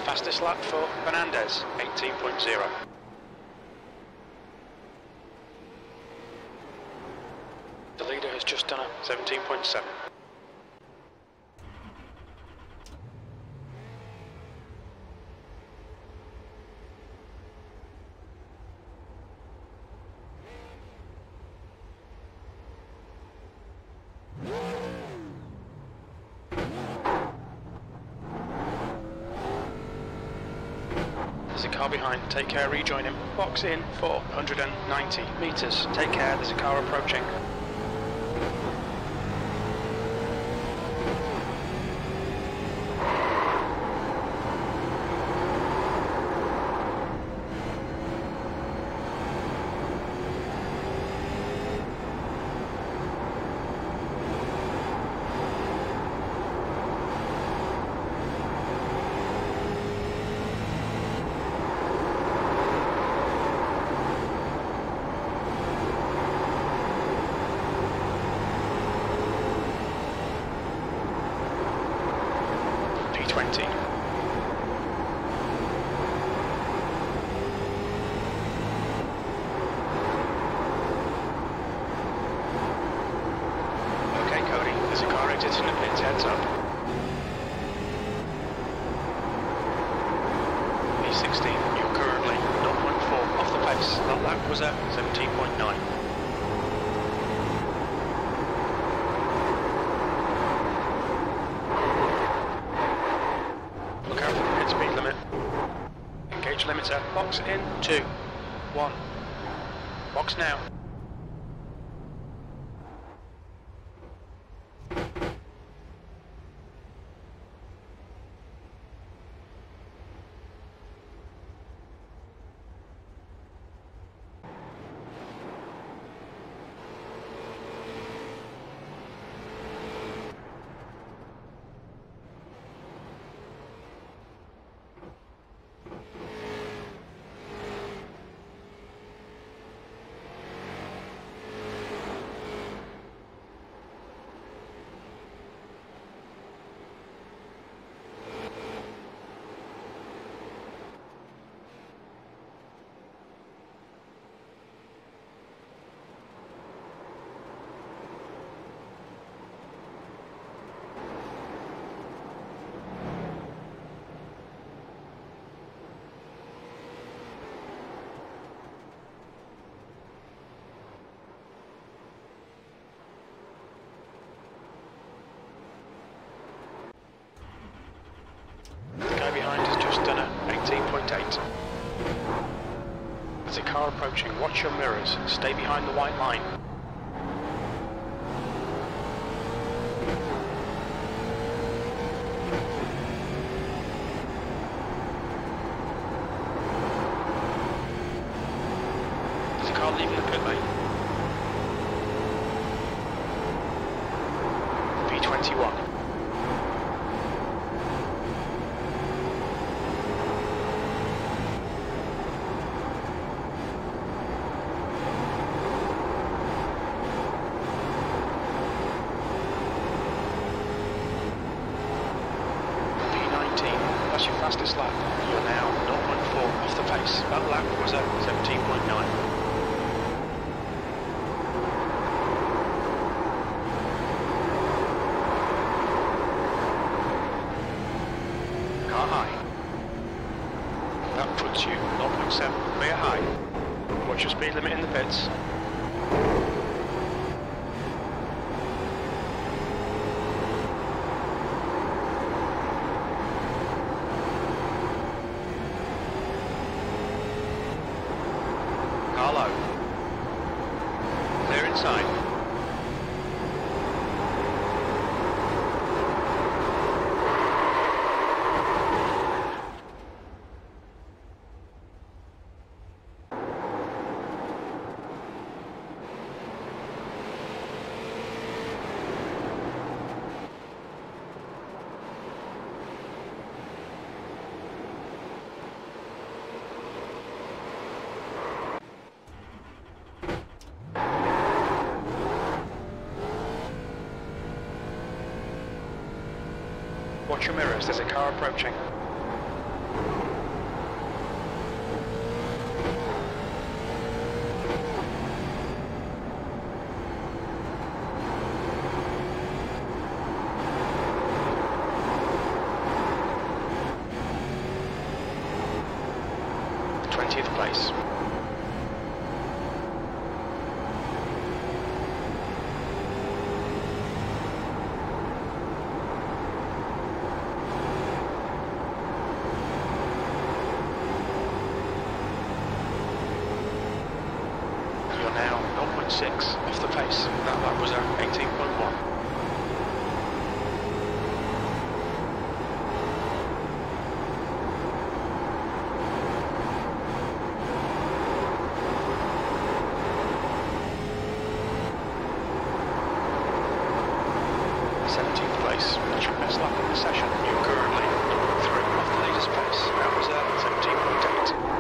Fastest lap for Fernandez, 18.0. The leader has just done a 17.7. There's a car behind, take care, rejoin him. Box in for 190 metres. Take care, there's a car approaching. P20. Okay, Cody, there's a car exiting the pits, heads up. P16, you're currently 0.4 off the pace. That lap was at 17.9. Limiter, box in 2, 1, box now. Behind has just done a 18.8. There's a car approaching, watch your mirrors, stay behind the white line. There's a car leaving the pit lane. P21. That's your fastest lap. You're now 0.4 off the pace. That lap was at 17.9. Car high. That puts you 0.7 rear high. Watch your speed limit in the pits. Car low. Clear inside. Watch your mirrors, there's a car approaching. 20th place. You're now 0.6 off the pace. That lap was at 18.1. That's your best lap in the session. You're currently 0.3 off the leader's pace. That was 17.8.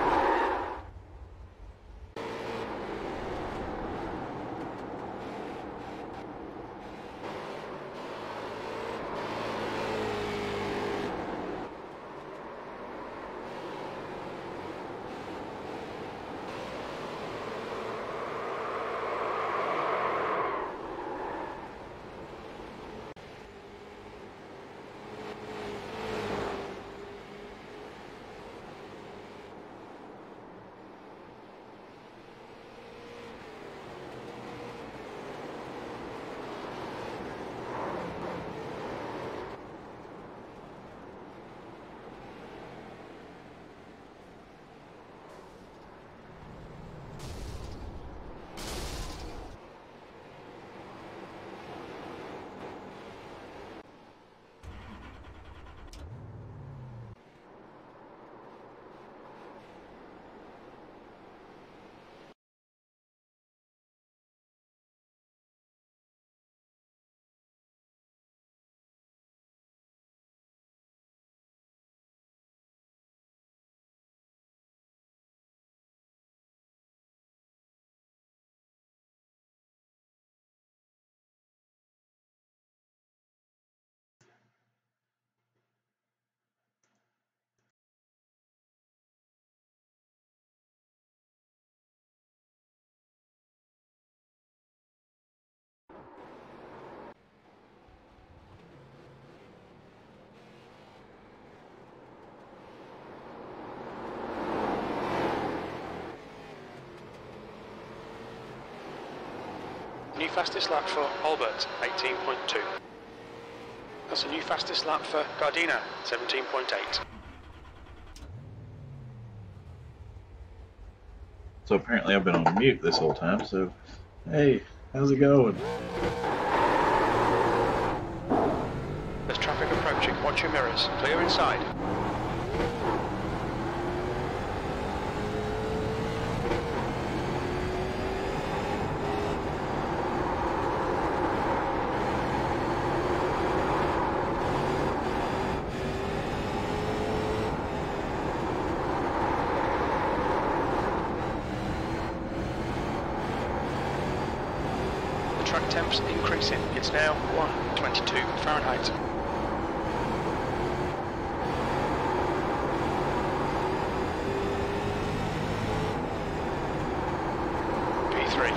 New fastest lap for Albert, 18.2. That's a new fastest lap for Gardena, 17.8. So apparently I've been on mute this whole time, so hey, how's it going? There's traffic approaching, watch your mirrors, clear inside. Track temps increasing. It's now 122 Fahrenheit. P3.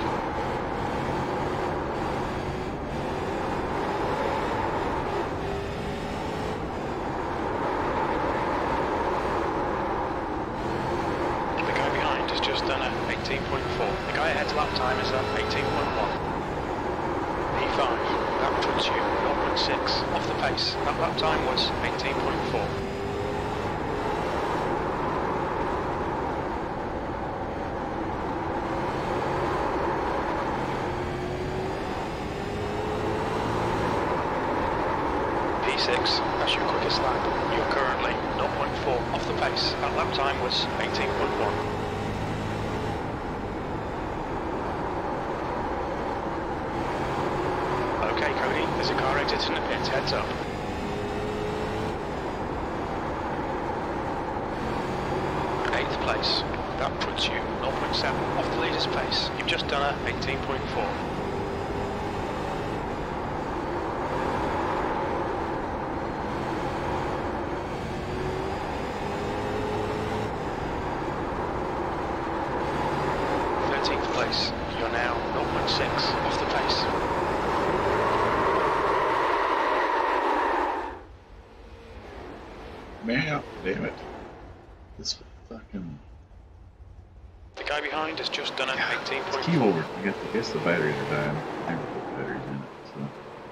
The guy behind has just done a 18.4. The guy ahead's lap time is at 18.1. P5, that puts you 0.6 off the pace. That lap time was 18.4. P6, that's your quickest lap. You're currently 0.4 off the pace. That lap time was 18.1. Okay, Cody, there's a car exiting the pits, heads up. Eighth place. That puts you 0.7 off the leader's pace. You've just done a 18.4. Place. You're now 0.6 off the pace. Man, damn it. This fucking guy behind has just done an 18.4. Keyboard. I guess the batteries are dying. I never put batteries in it, so.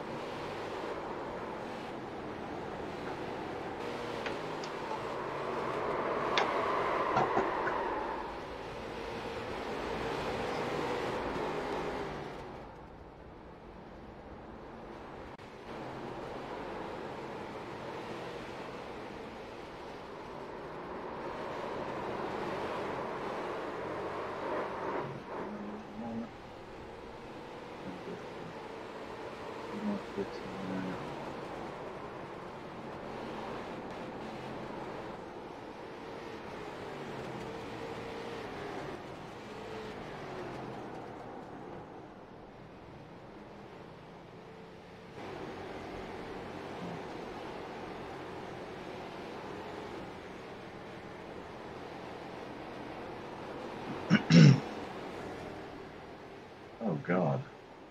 Oh God.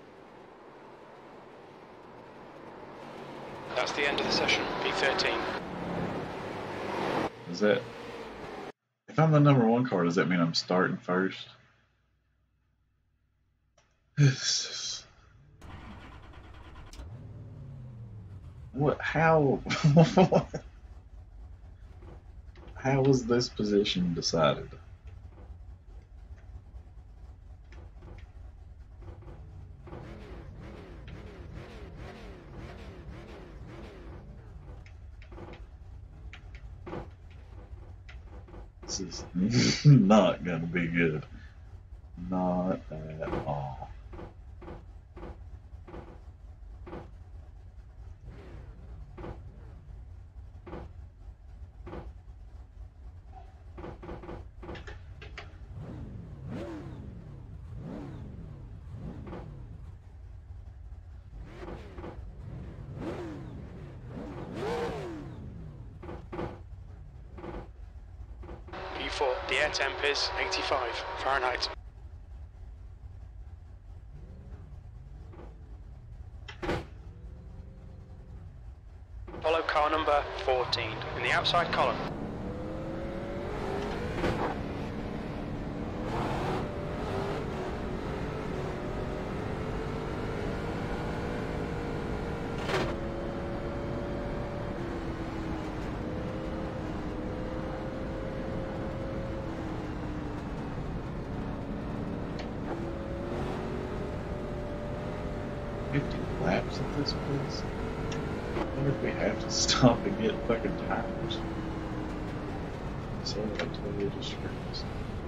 That's the end of the session, P13. Is that... If I'm the #1 car, does that mean I'm starting first? What? How? How was this position decided? This is not gonna be good. Not at all. P4, the air temp is 85 Fahrenheit. Follow car number 14 in the outside column. Laps at this place? I wonder if we have to stop and get fucking tires. So I totally just screwed this.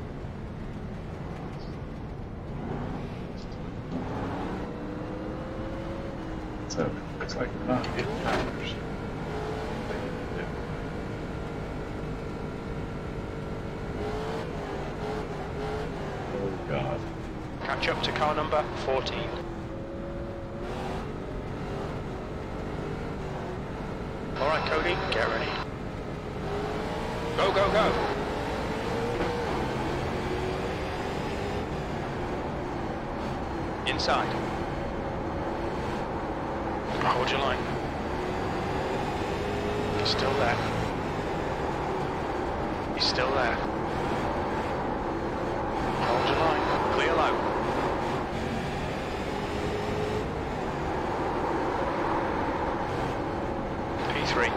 So looks like we're not getting tires. Oh God. Catch up to car number 14. Alright Cody, get ready. Go, go, go! Inside. Hold your line. He's still there. He's still there. Hold your line. Clear low. P3.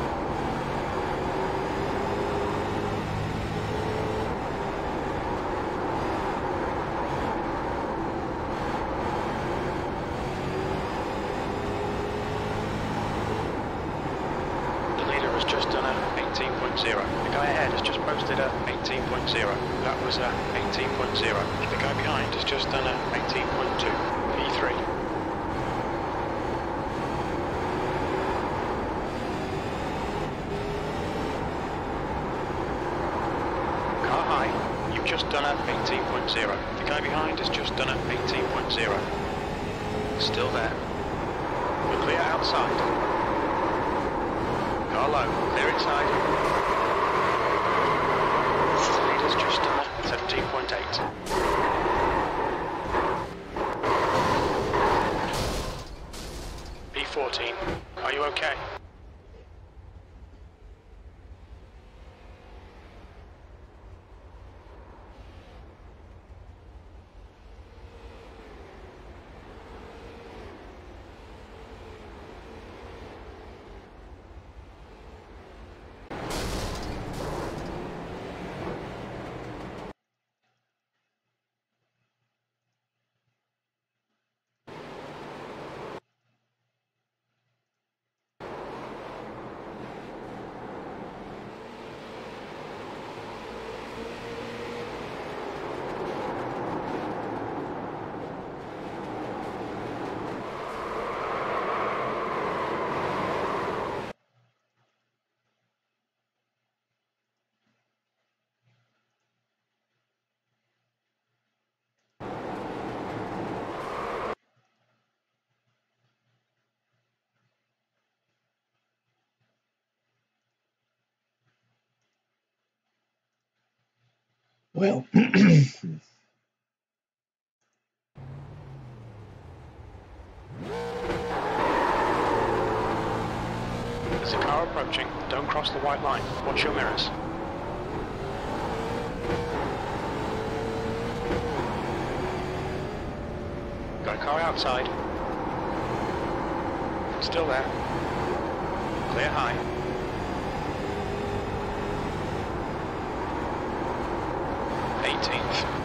Just done a 18.0. The guy ahead has just posted a 18.0. That was a 18.0. The guy behind has just done a 18.2. P3. Car high, you've just done a 18.0. The guy behind has just done a 18.0. Still there. We're clear outside. Car low, clear inside. Leader's just done a 17.8. P14, are you okay? Well, There's a car approaching. Don't cross the white line. Watch your mirrors. Got a car outside. Still there. Clear high. Eighteenth.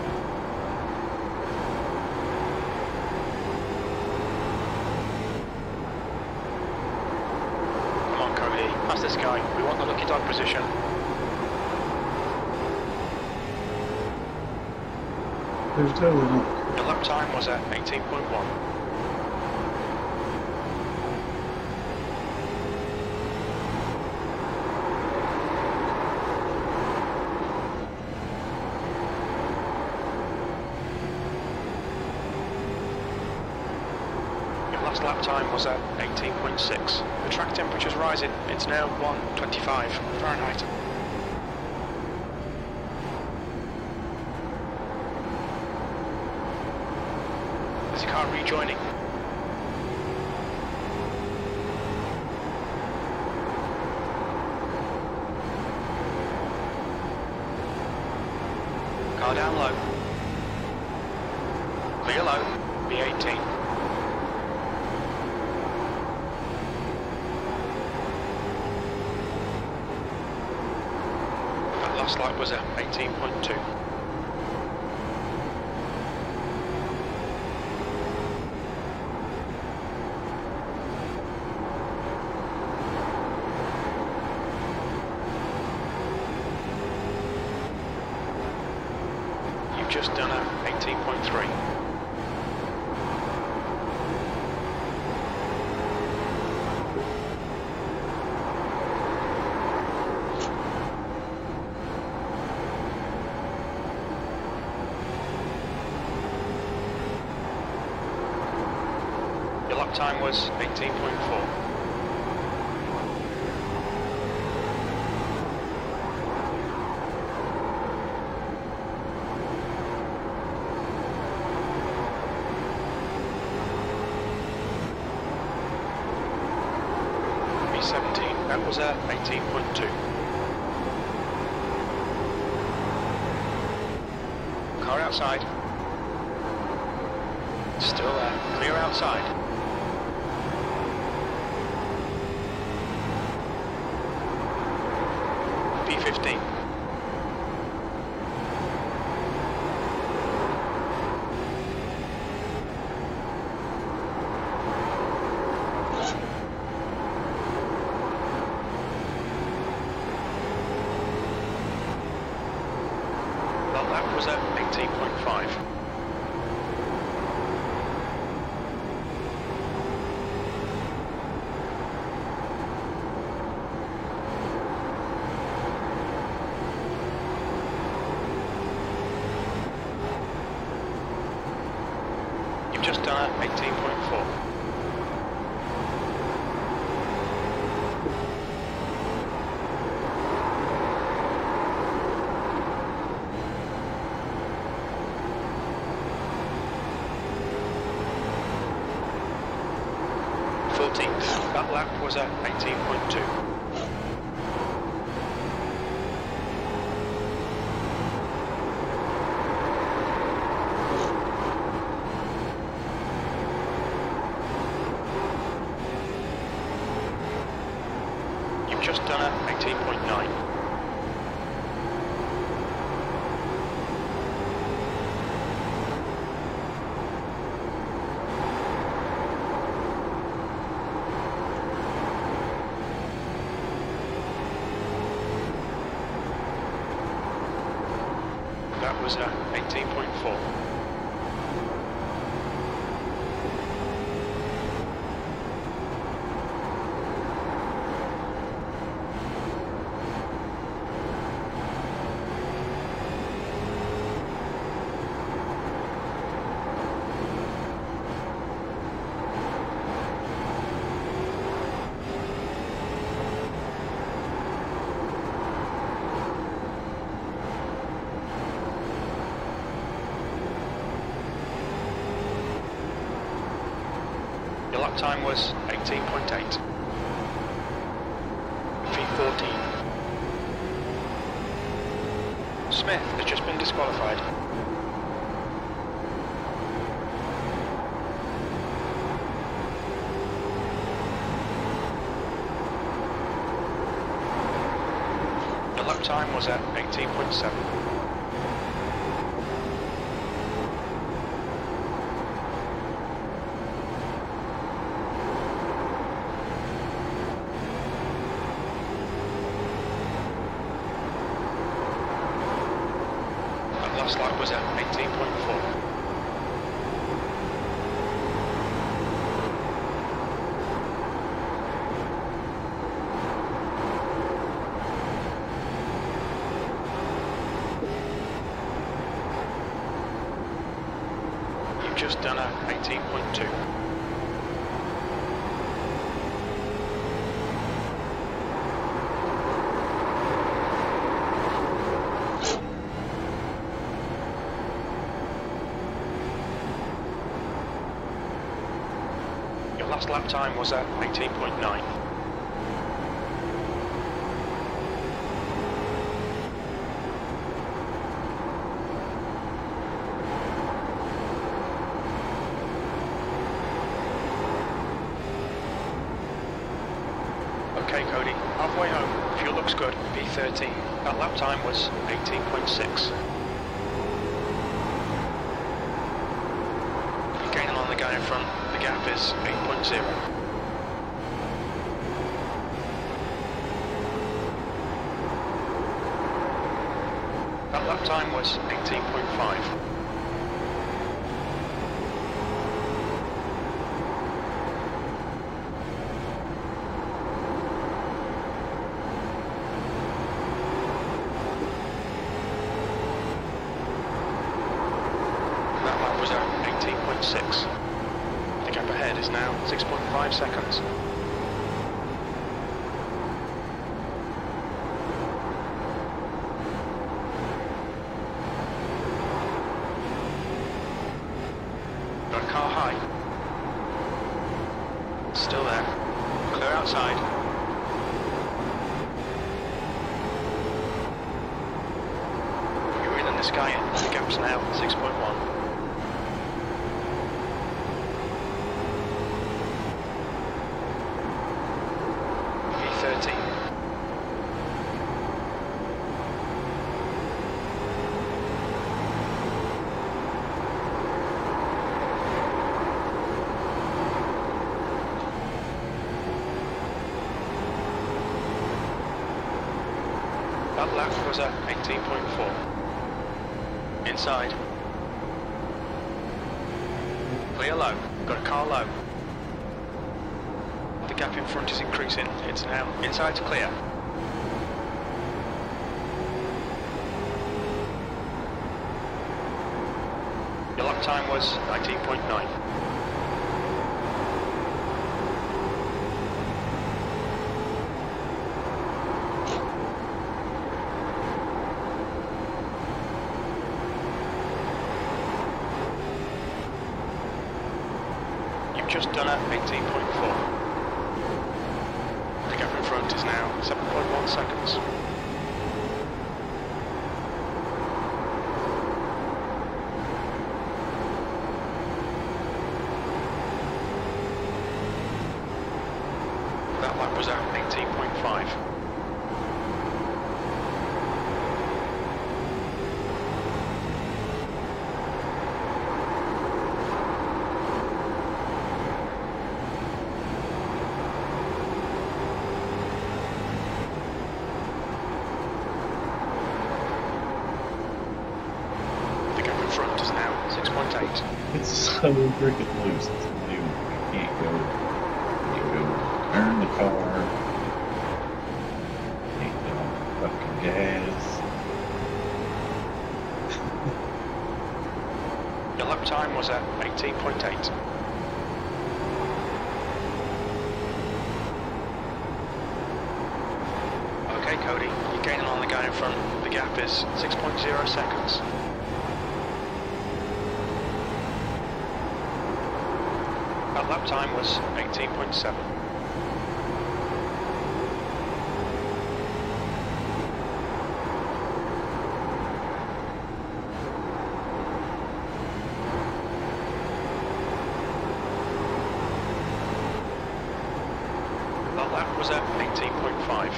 Come on, Cody. Pass this guy. We want the lucky dog position. there's totally not. Your lap time was at 18.1. Last lap time was at 18.6. The track temperature's rising. It's now 125 Fahrenheit. There's a car rejoining. Car down low. Clear low. B18. Last lap was at 18.2. You've just done a 18.3. Your lap time was 18.4. B17, that was 18.2. Car outside. Still there, clear outside. B15. Well, that was at 18.5. You've just done 18.4. That lap was at 18.2. You've just done a 18.9. That was 18.4. lap time was 18.8. V14. Smith has just been disqualified. The lap time was at 18.7. Last lap was at 18.4. You've just done a 18.2. Last lap time was at 18.9. Okay, Cody, halfway home. Fuel looks good. P13. That lap time was 18.6. You're gaining on the guy in front. The gap is 8.0. That lap time was 18.5. That lap was at 18.6. The gap ahead is now 6.5 seconds. Got a car high. Still there. Clear outside. You're reeling this guy in. The gap's now 6.1. That lap was at 18.4. Inside. Clear low. Got a car low. The gap in front is increasing. It's now inside to clear. Your lap time was 19.9. Just done at 18.4. The gap in front is now 7.1 seconds. That lap was at 18.5. Front is now 6.8. It's so freaking loose. It's new. You can't go. You go turn the car. Can't go fucking gas. Your lap time was at 18.8. Okay, Cody, you're gaining on the guy in front. The gap is 6.0 seconds. That lap time was 18.7. That lap was at 18.5.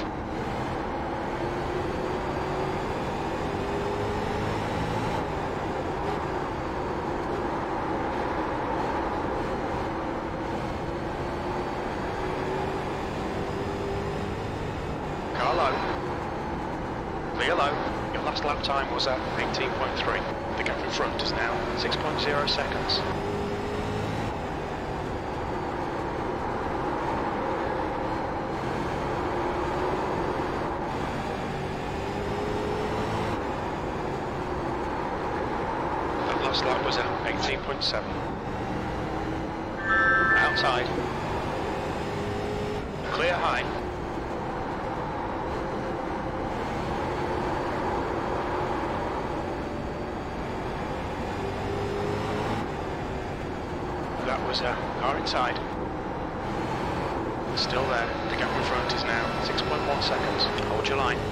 Car low. Clear low. Your last lap time was at 18.3. The gap in front is now 6.0 seconds. That last lap was at 18.7. Outside. Clear high. That was car inside. Still there. The gap in front is now 6.1 seconds. Hold your line.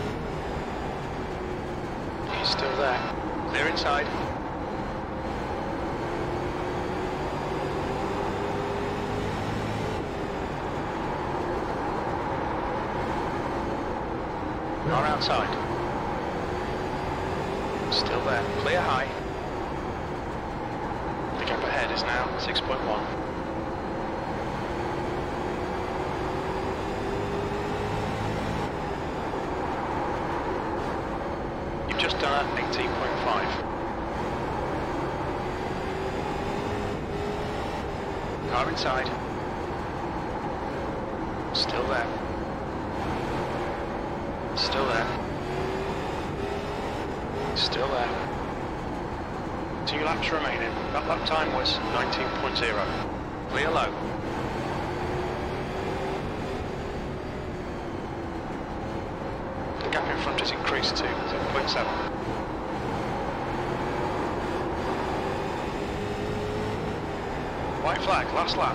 He's still there. Clear inside. Car outside. Still there. Clear high. The gap ahead is now 6.1. You've just done at 18.5. Car inside. Still there. Still there. Still there. 2 laps remaining. That lap time was 19.0. Clear low. The gap in front has increased to 7.7. White flag, last lap.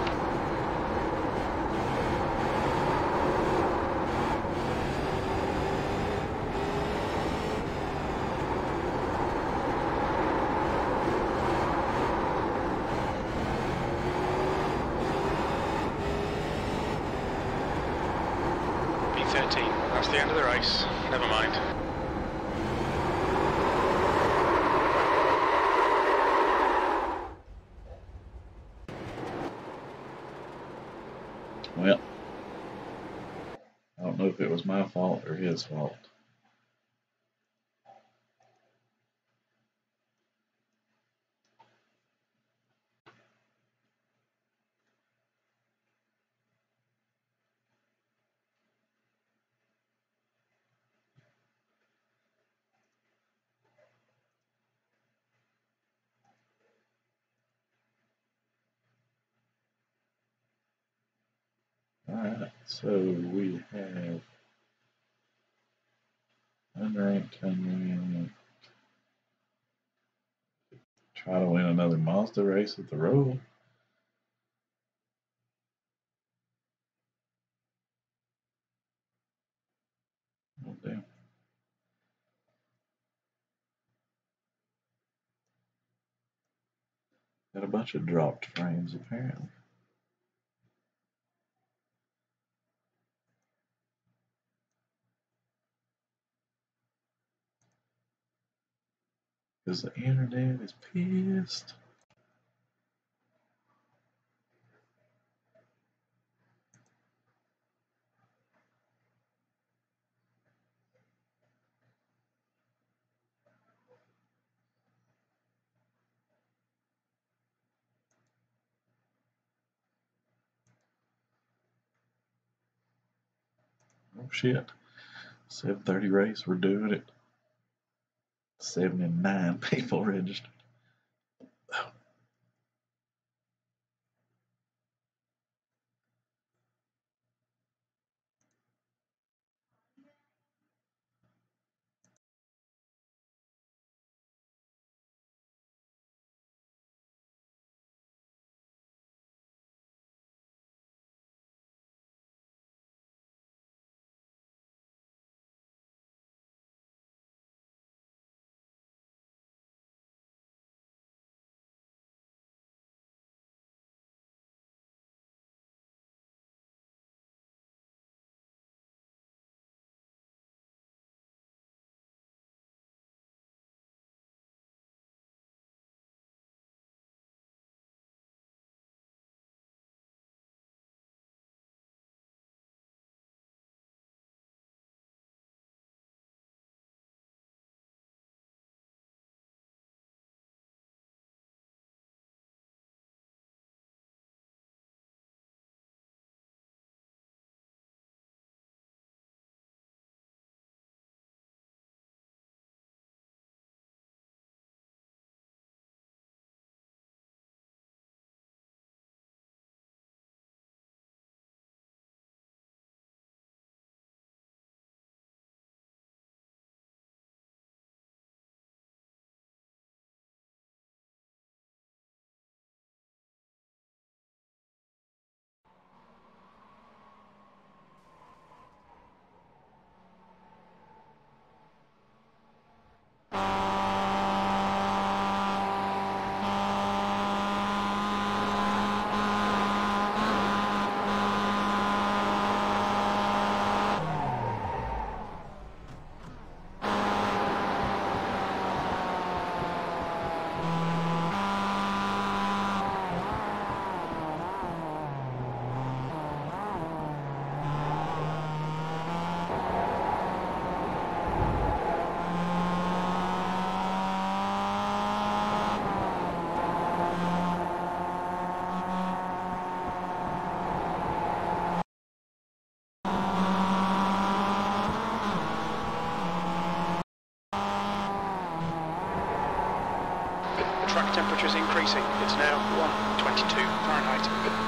P13, that's the end of the race. Never mind. Well, I don't know if it was my fault or his fault. Alright, so we have unranked. Try to win another Mazda race at the Roval. Oh, damn. Got a bunch of dropped frames apparently. Because the internet is pissed. Oh shit. 7:30 race, we're doing it. 79 people registered. track temperature is increasing. It's now 122 Fahrenheit.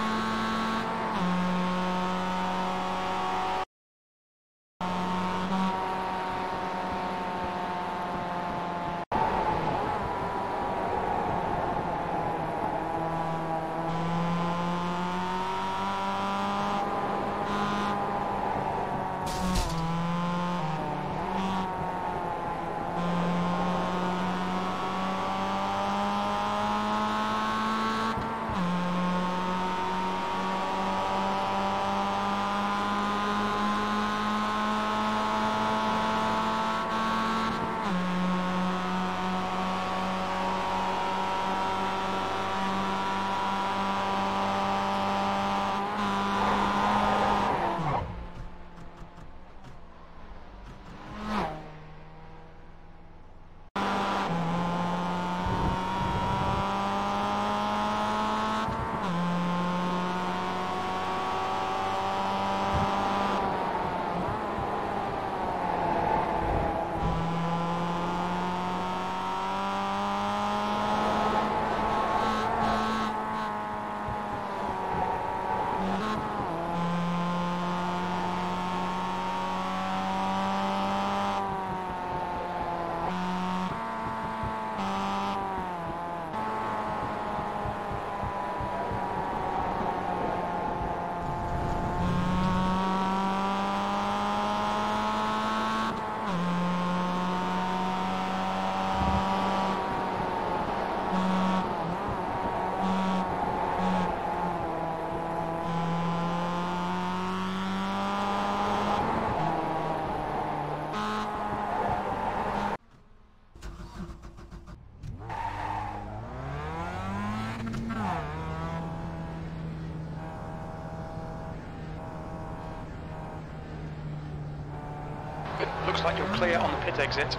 Looks like you're clear on the pit exit.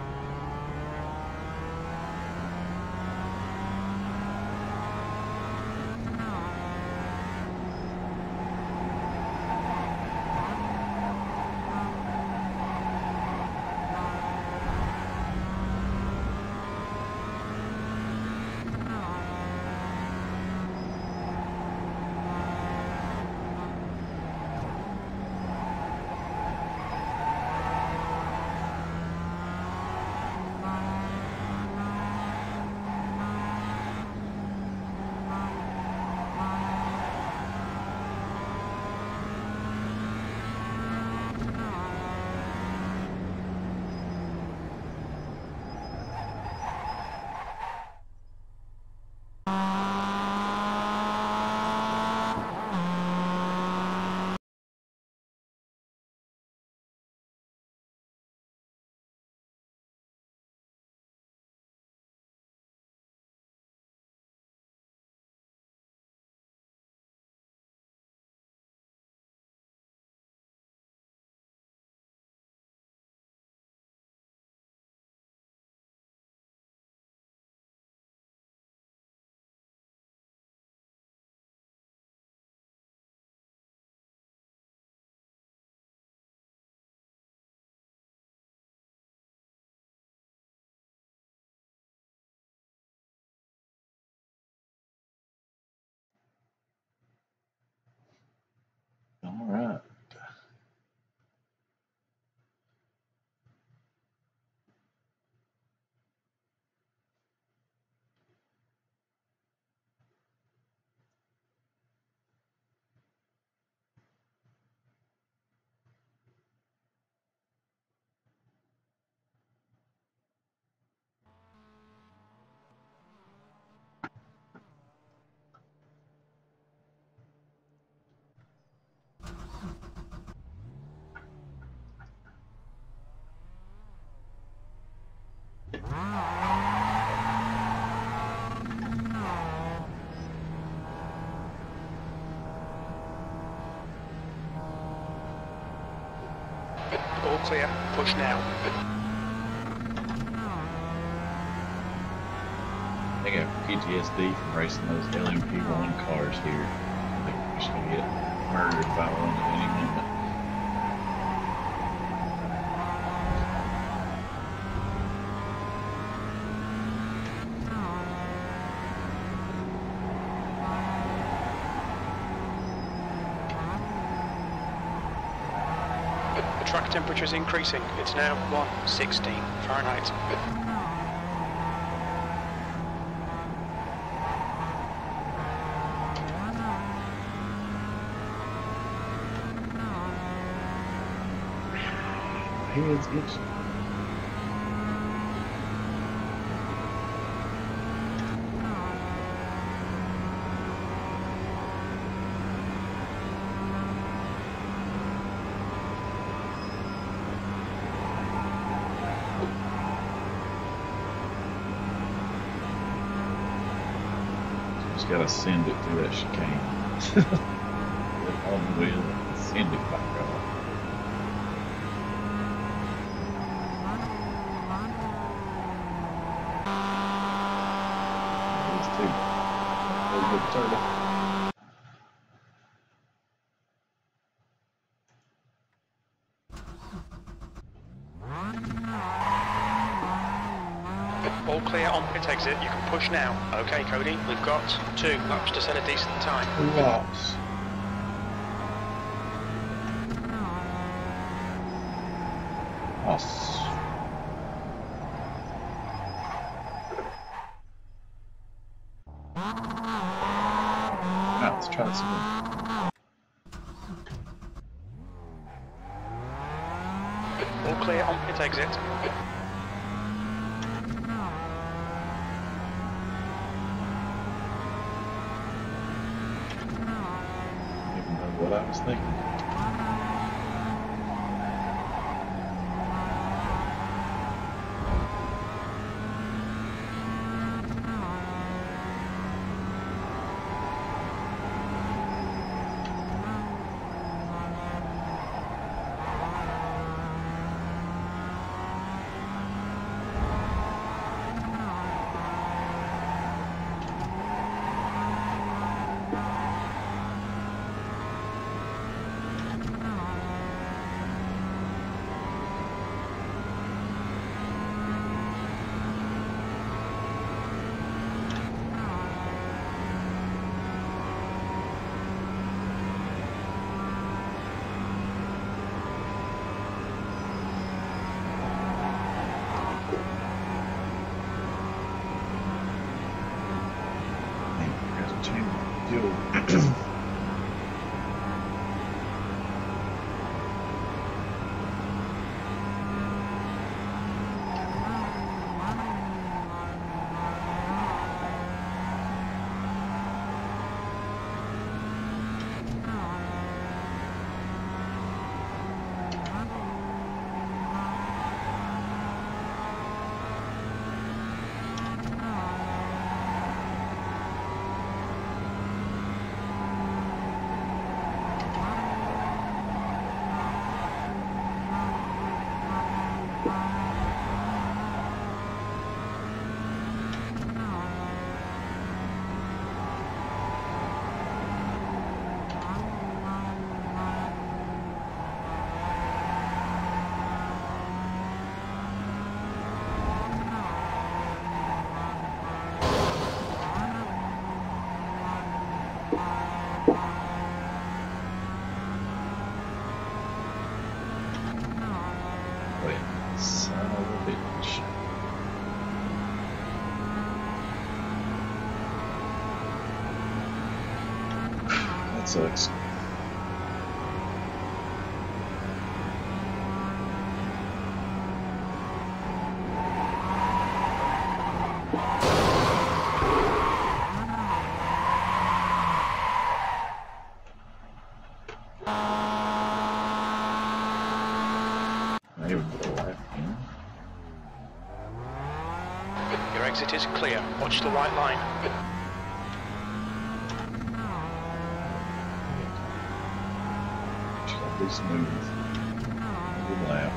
All right. All clear. Push now. I got PTSD from racing those LMP1 cars here. I think we're just going to get murdered by one at any moment. track temperature is increasing. It's now 116 Fahrenheit. Head's itching. Just gotta send it through that chicane. On the wheel and send it back off. All clear on pit exit, you can push now. Okay, Cody, we've got 2 laps to set a decent time. 2 laps. Us. Now let's try this again. All clear on pit exit. Even know what I was thinking. Son of a bitch. That sucks. There we go, left in. Your exit is clear. Watch the white line. Just gotta be smooth. Good lap.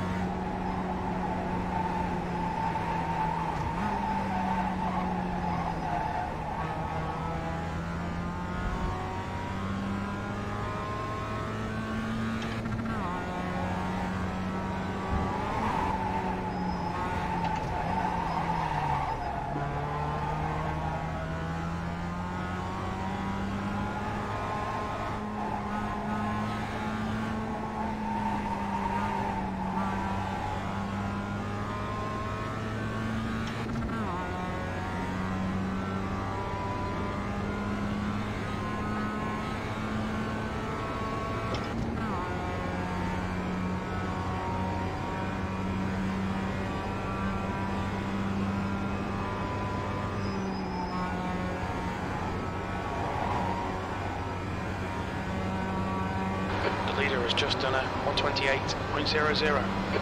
has just done a 128.00.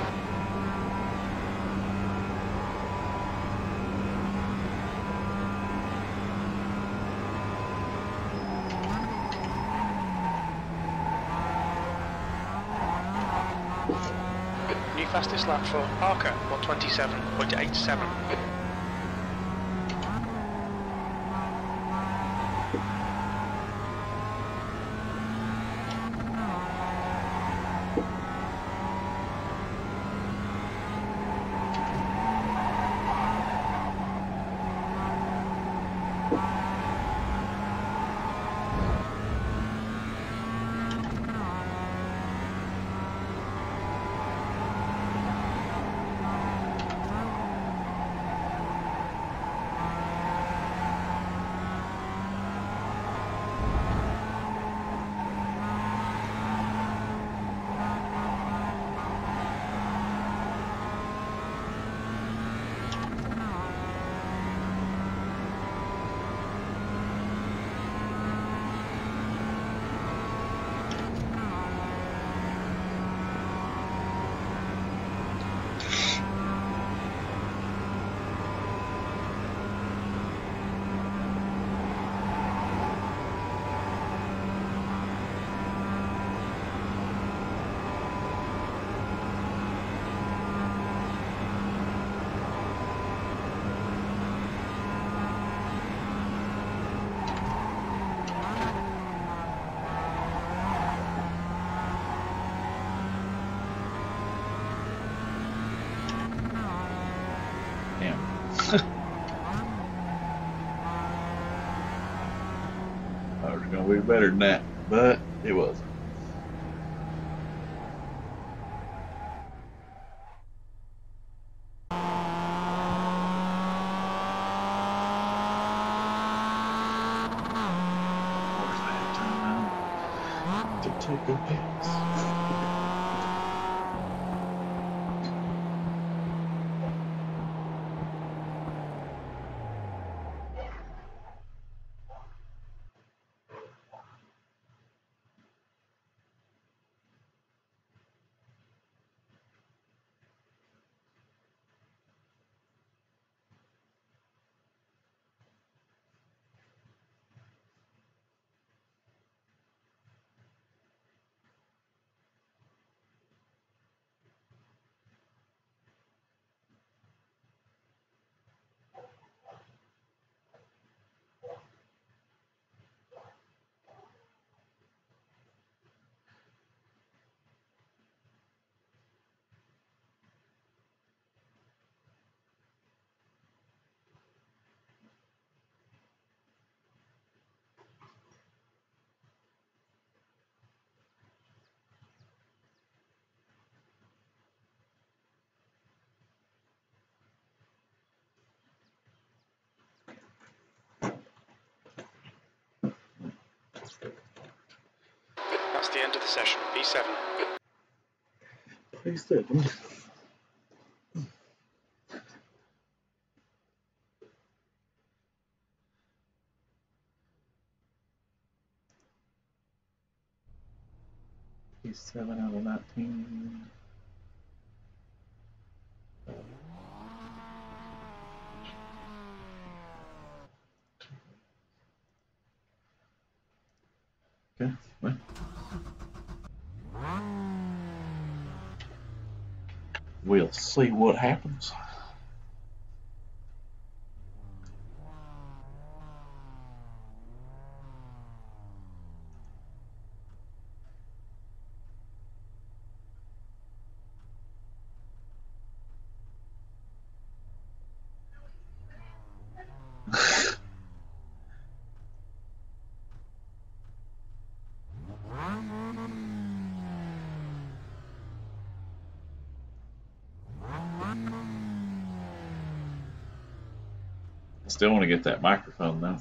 New fastest lap for Parker, 127.87. I was going to be better than that, but it wasn't. Where's that time to take a piss? That's the end of the session. P7. P7. P7 out of 19. Okay, well. We'll see what happens. I still want to get that microphone though.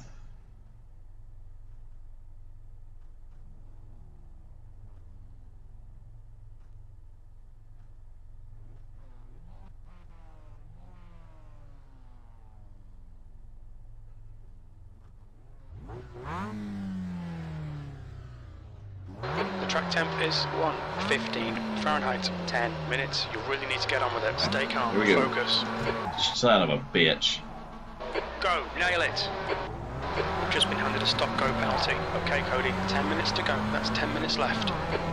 Track temp is 115 Fahrenheit, 10 minutes. You really need to get on with it. Stay calm, focus. Son of a bitch. Go, nail it. We've just been handed a stop-go penalty. Okay, Cody, 10 minutes to go. That's 10 minutes left.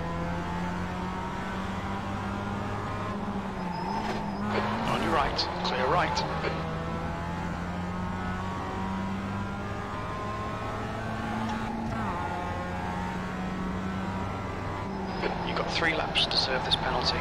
On your right, clear right. You've got 3 laps to serve this penalty.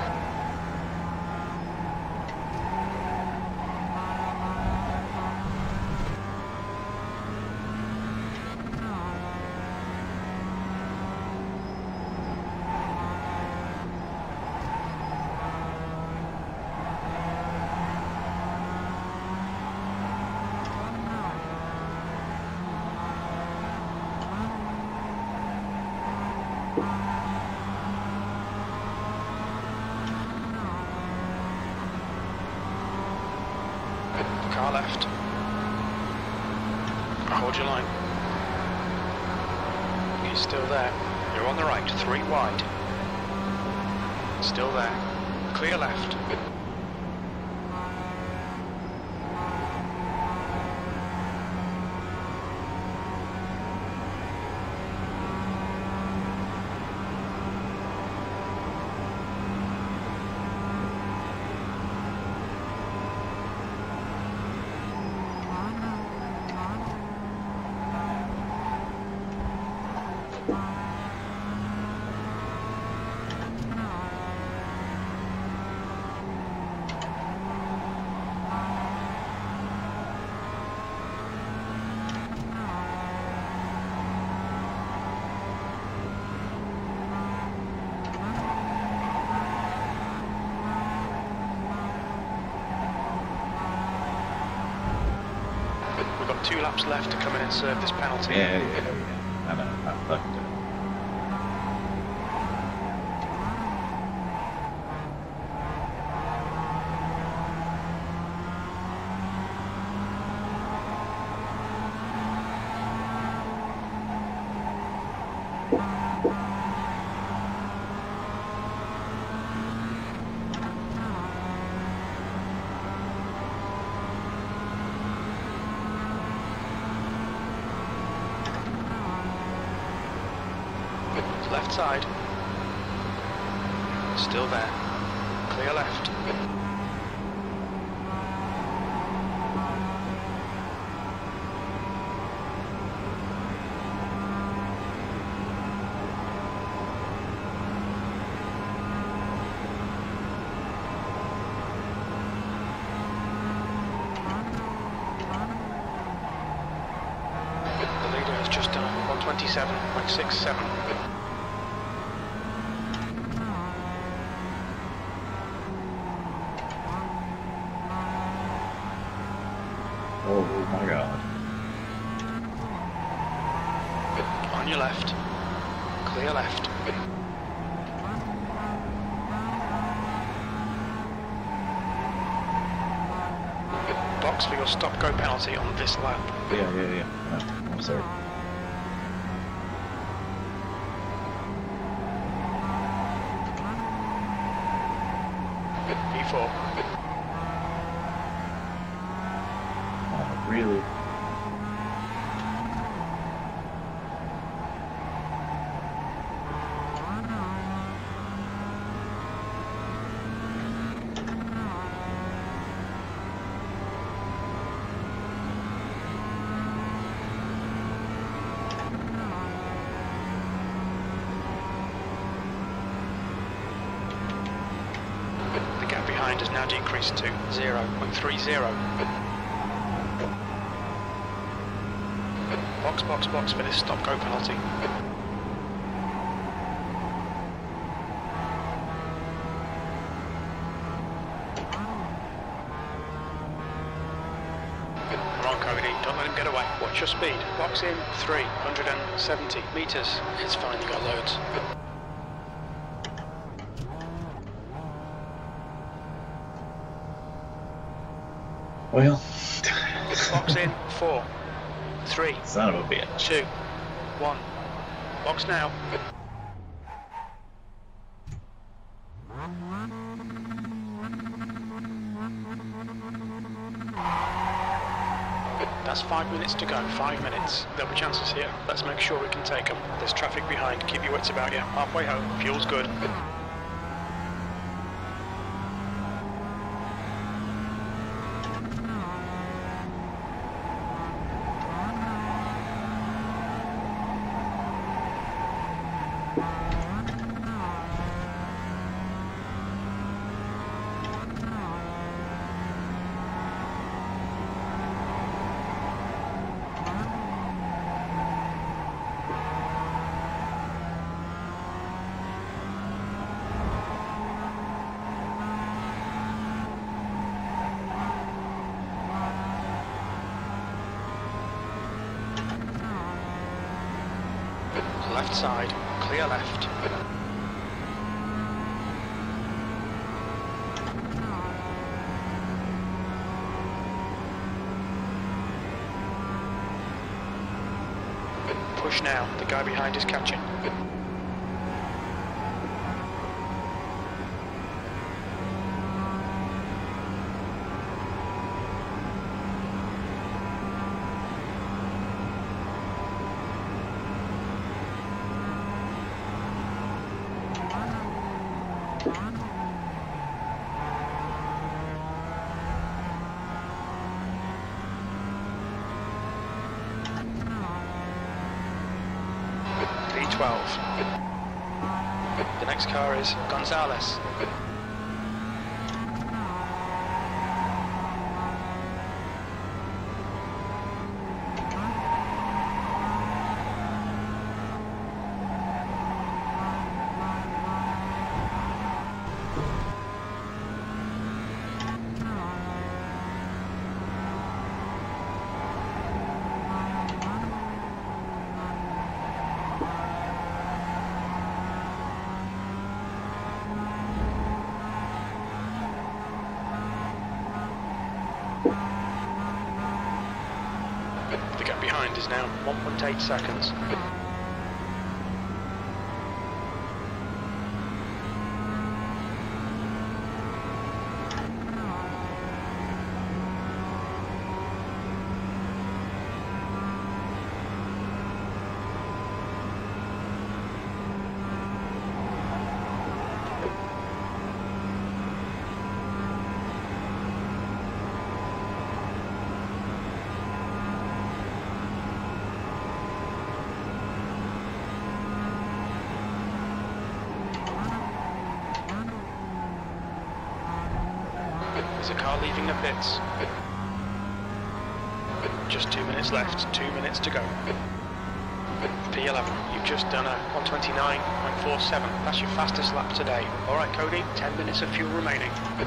Car left. Hold your line. He's still there. You're on the right, 3 wide. Still there. Clear left. We've got 2 laps left to come in and serve this penalty. Yeah. I know. I fucked it. Left side. Still there. Clear left. The leader has just done 127.67. Oh my god. On your left. Clear left. Box for your stop-go penalty on this lap. Yeah. No, I'm sorry. P4. Really? The gap behind has now decreased to 0.30. Box for this stop-go penalty. Come on, Cody, don't let him get away. Watch your speed. Box in 370 metres. It's fine, you got loads. Well. Box in 4, 3, Son of a bitch. 2, 1. Box now. That's 5 minutes to go, 5 minutes. There'll be chances here. Let's make sure we can take them. There's traffic behind, keep your wits about you. Halfway home, fuel's good. Left side, clear left. Push now, the guy behind is catching. V12. The next car is Gonzalez. The gap behind is now 1.8 seconds. There's a car leaving the pits. Just 2 minutes left, 2 minutes to go. P11, you've just done a 129.47. That's your fastest lap today. Alright Cody, 10 minutes of fuel remaining.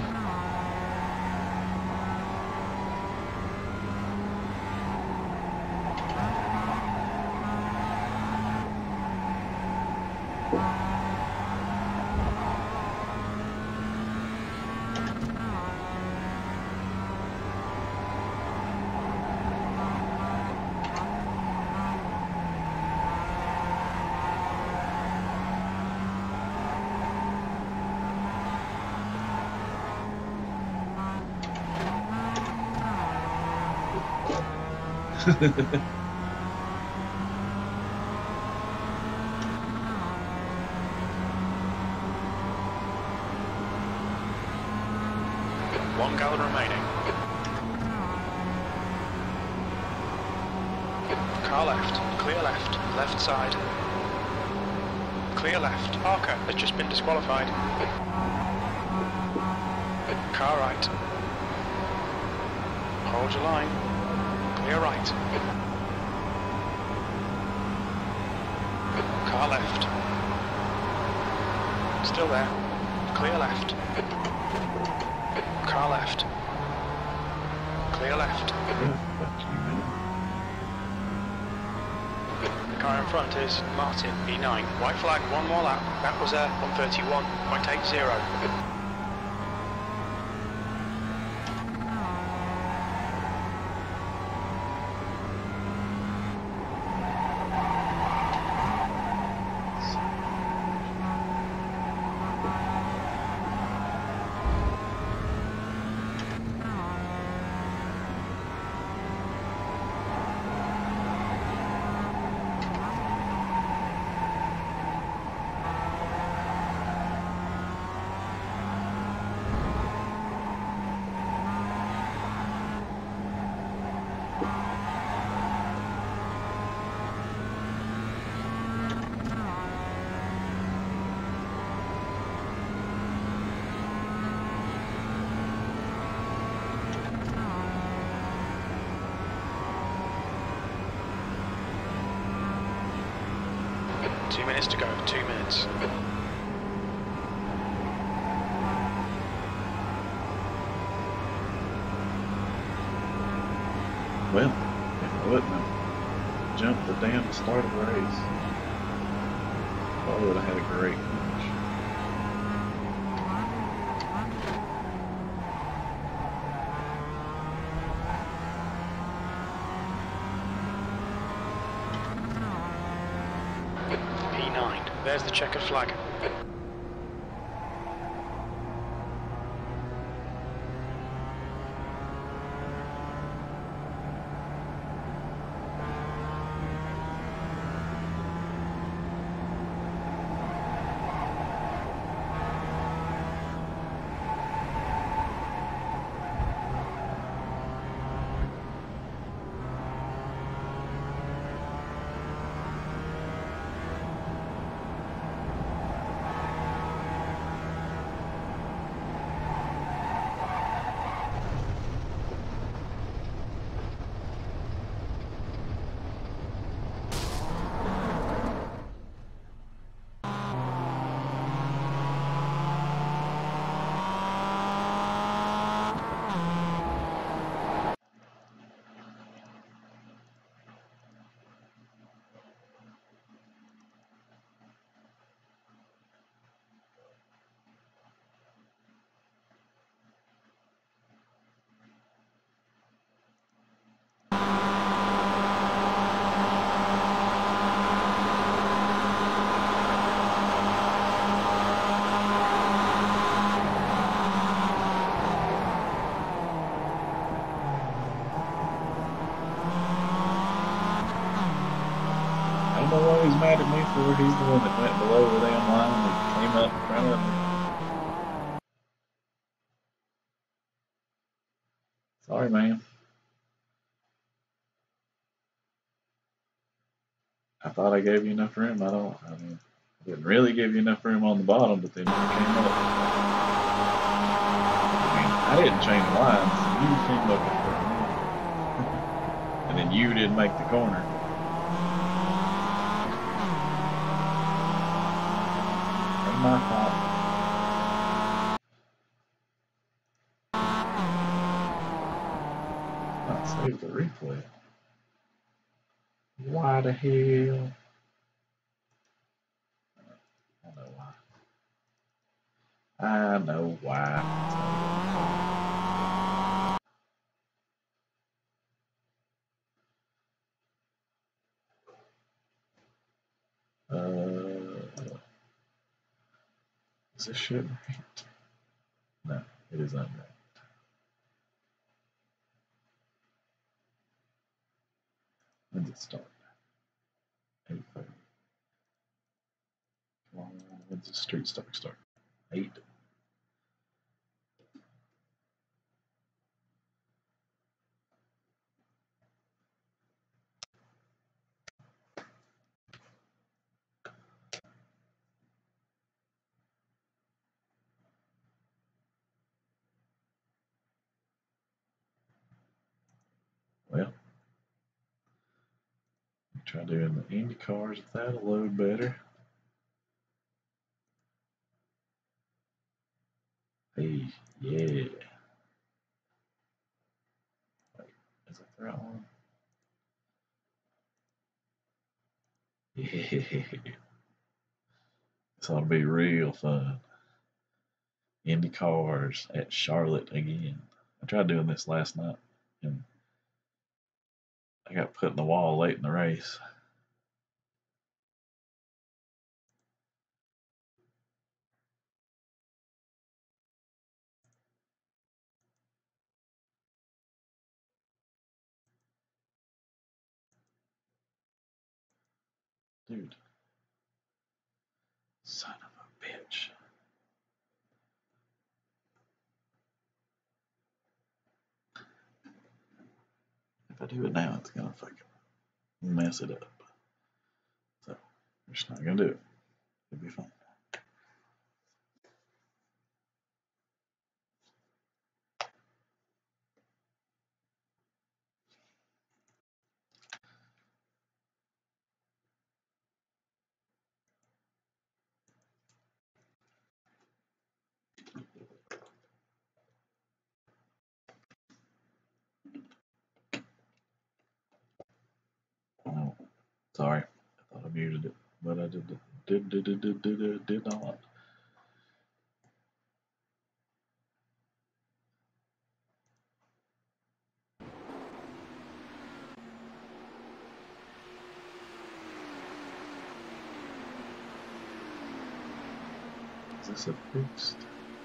One gallon remaining. Car left, clear left, left side. Clear left. Parker has just been disqualified. Car right. Hold your line. Clear right. Car left. Still there. Clear left. Car left. Clear left. The car in front is Martin, E9. White flag, one more lap. That was a 131.80. 2 minutes to go, 2 minutes. Well, if I wouldn't have jumped the damn start of the race, I would have had a great finish. P9, there's the checkered flag. I don't know what he's mad at me for. He's the one that went below the damn line and came up in front of me. Sorry, man. I thought I gave you enough room. I mean, I didn't really give you enough room on the bottom, but then you came up. I mean, I didn't change the lines. You came up in front of me. And then you didn't make the corner. Ain't my fault. Not save the replay. Why the hell? I know why. I know why. Is this shit ranked? No, it is unranked. When's it start? 8:30. Come on, when's the street start? 8. Well, try doing the Indy cars if that'll load better. Hey, yeah. Wait, is that the right one? Yeah. This ought to be real fun. Indy cars at Charlotte again. I tried doing this last night and I got put in the wall late in the race. Dude. Son of a bitch. If I do it now, it's gonna fucking mess it up. So, we're just not gonna do it. It'll be fine. Sorry, I thought I muted it, but I did not. Is this a fixed?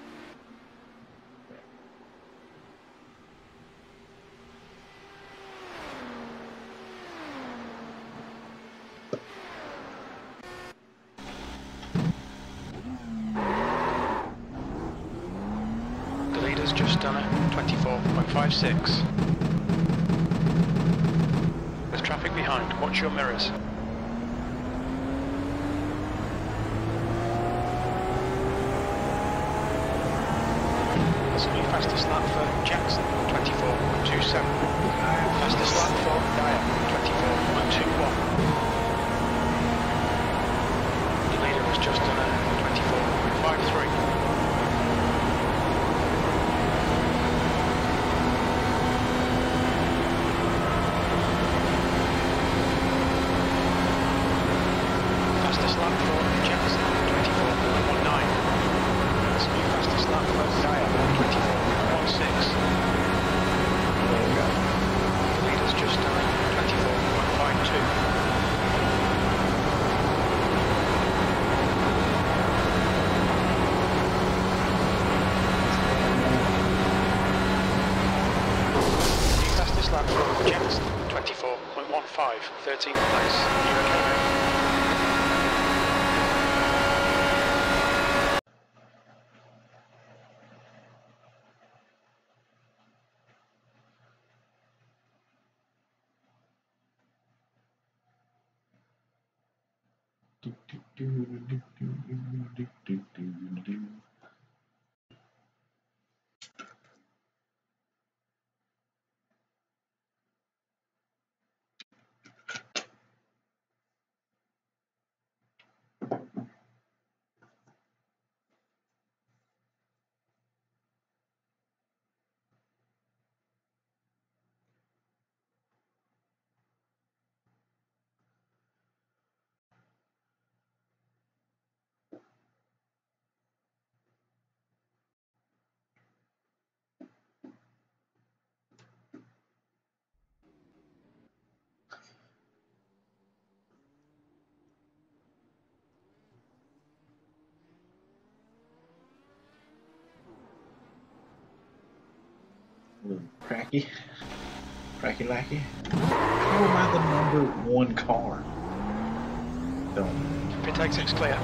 The leader's just done it, 24.56. There's traffic behind, watch your mirrors. That's the new fastest lap for Jackson, 24.27. Fastest lap for Dyer, 24.21. The leader has just done it, 24.53. Fastest lap for Jackson, 24.19. That's the new fastest lap for Dyer, 24.16. There we go. The leader's just done it, 24.52. New fastest lap for Jackson, 24.15, 13th place. You okay, mate? Cracky lacky. How am I the #1 car? Don't. Pit exit's clear.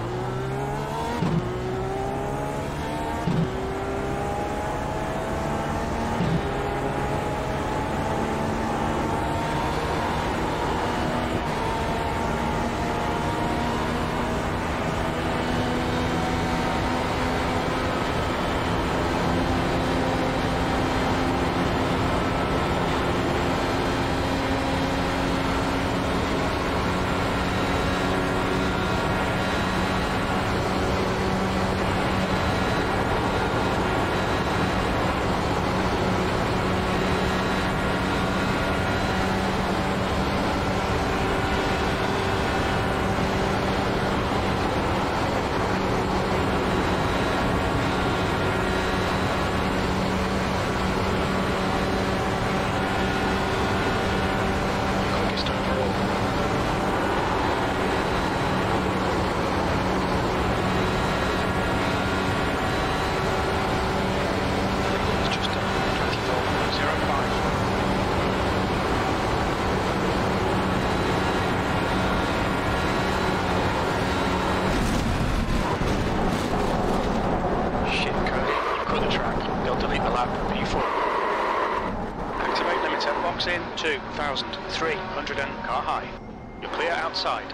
Box in 2,300 and car high. You're clear outside.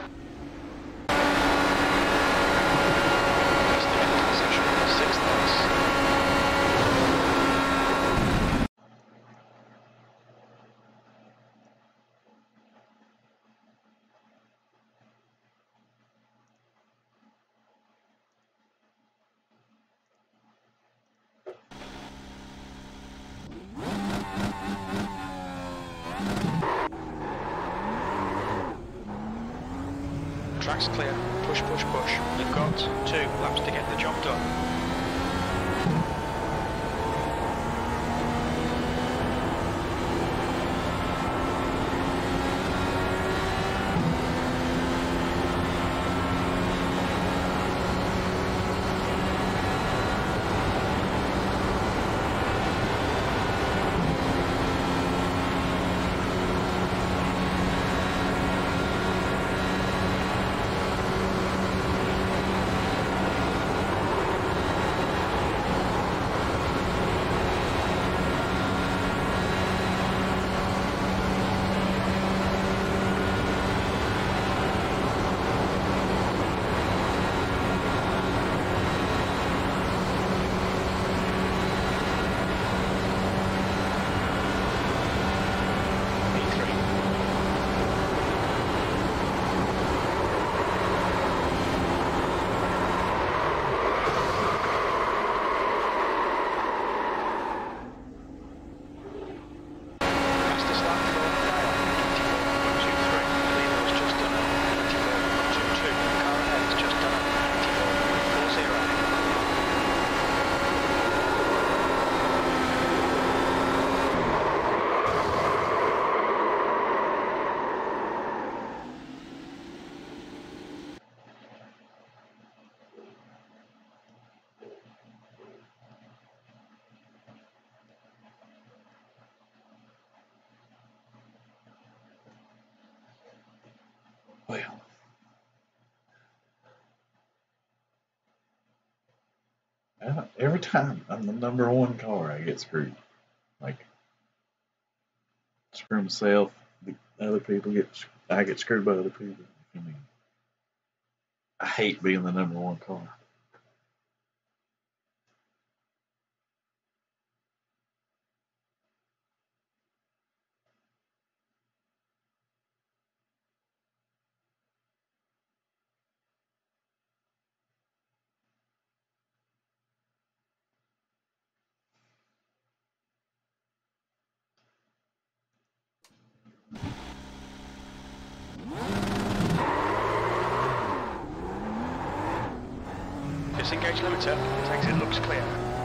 That's the end of the session. 6th place. Track's clear. Push, push, push. You've got 2 laps to get the job done. Well, every time I'm the number 1 car, I get screwed. Like, screw myself, the other people I get screwed by other people. I mean, I hate being the number 1 car. Disengage limiter. Exit looks clear.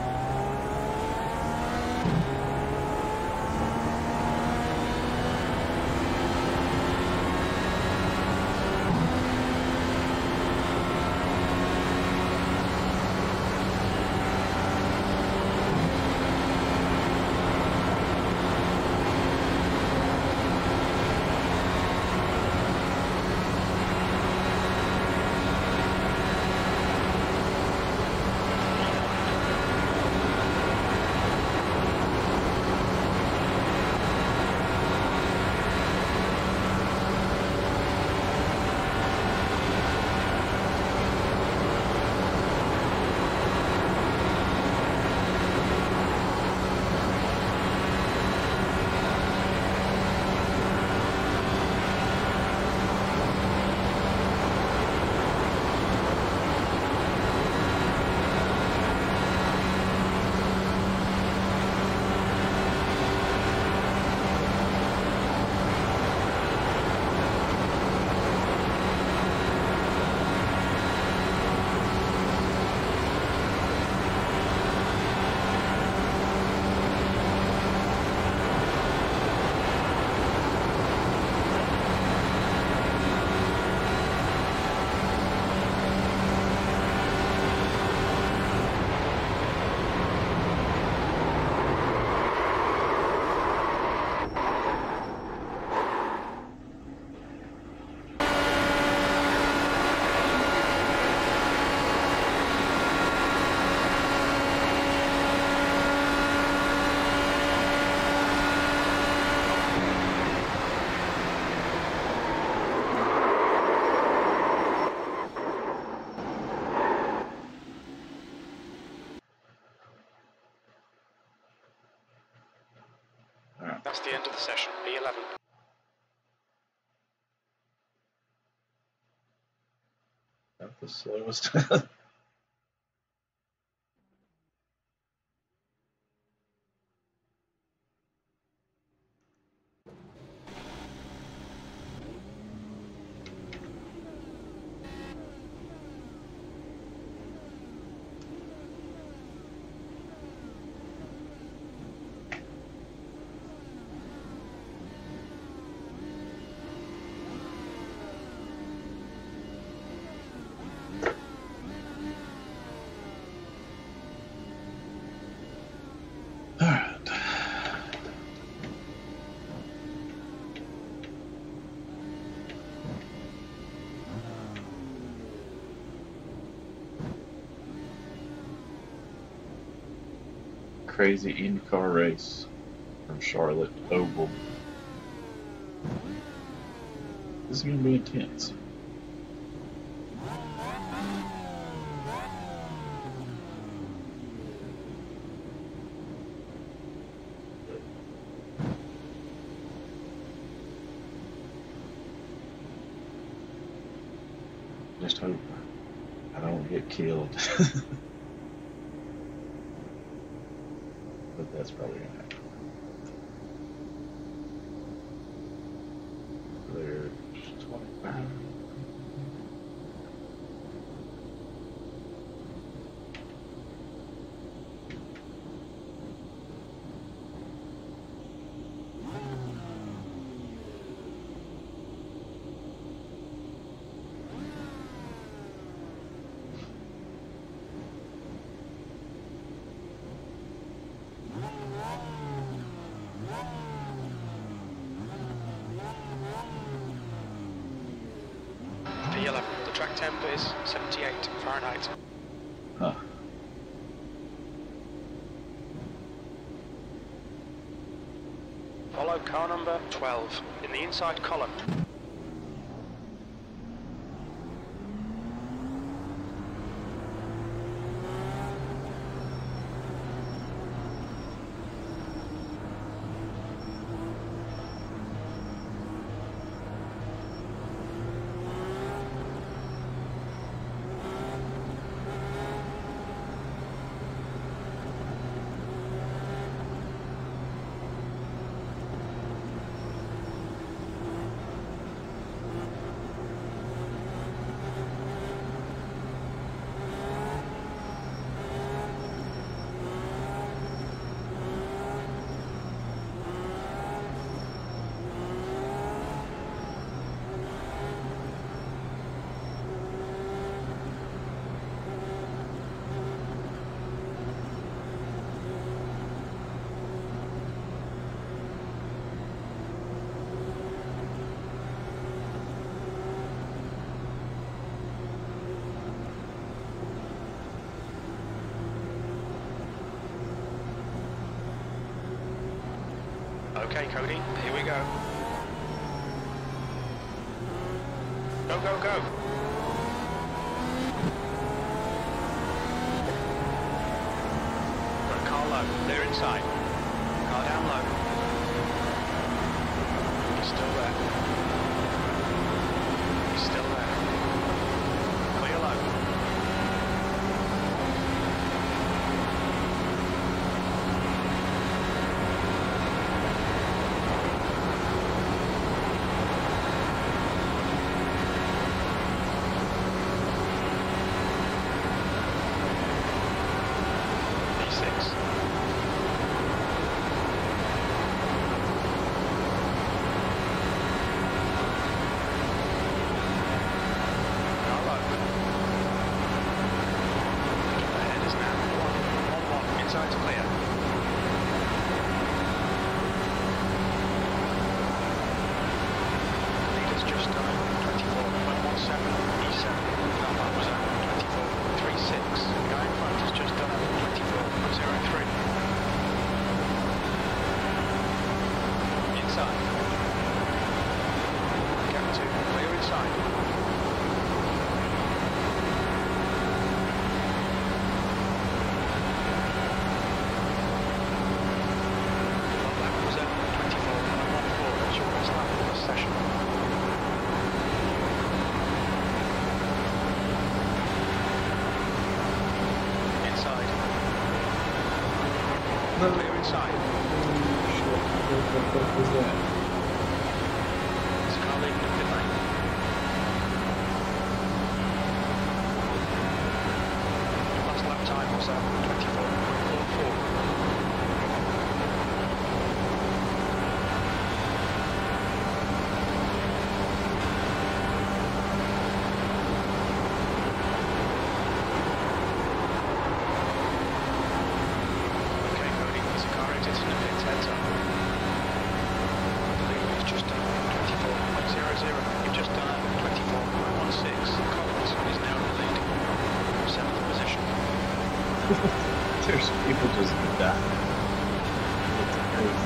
That's the end of the session. P11. Not the slowest. crazy IndyCar race from Charlotte Oval. This is going to be intense. Just hope I don't get killed. But that's probably going to happen. There's 25. P11, the track temp is 78 Fahrenheit. Huh. Follow car number 12 in the inside column. Okay, Cody, here we go. Go, go, go. Got a car low, clear inside. Car down low. He's still there. He's still there. Clear low. Inside clear. Leader's just done 24.17 E7. That lap was at 24.36. The guy in front has just done 24.03. Inside. Gap 2, clear inside. Clear inside. What the fuck was that? It's a car leaving the pit lane. Last lap time was 24.44. Seriously. People just die. It's crazy.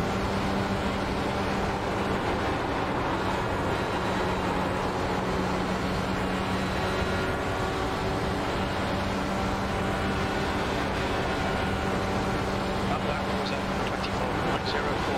That lap was at 24.04.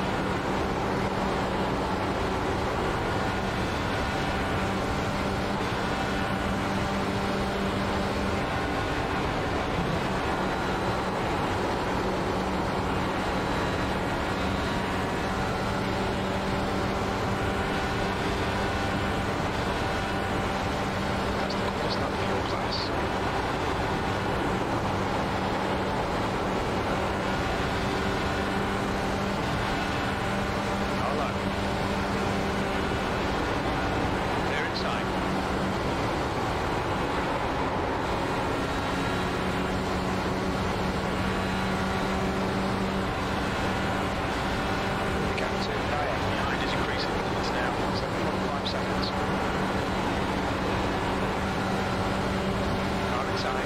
That's the quickest lap for your class. Hello. They're inside. The gap to behind is increasing. It's now 7.5 seconds. Car inside.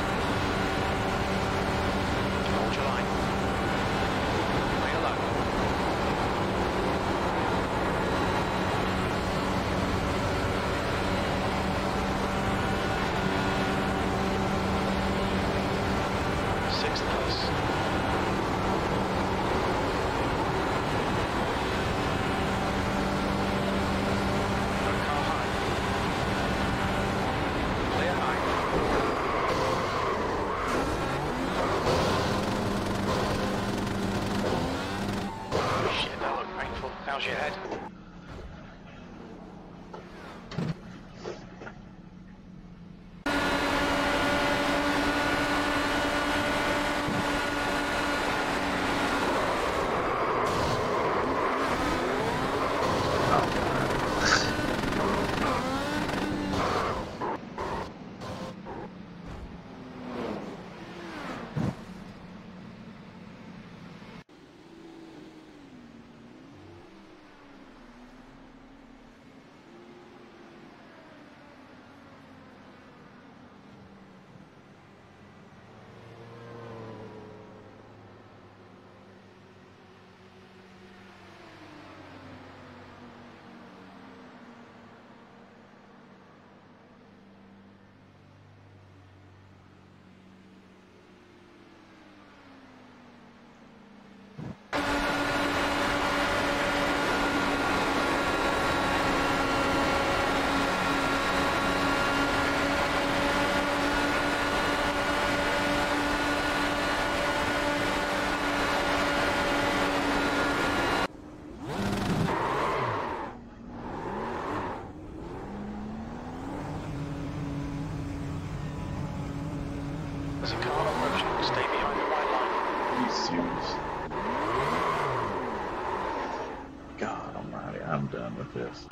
Hold your line. Way low. Sixth place. Got a car high. Clear high. Shit, that looked painful. How's your head? There's a car approaching. Stay behind the white line. Are you serious? God almighty, I'm done with this.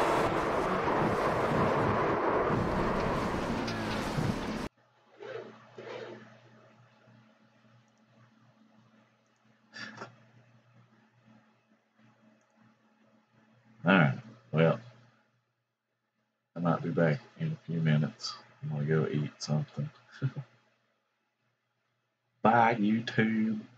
Alright, well, I might be back in a few minutes. I'm gonna go eat something. Bye, YouTube.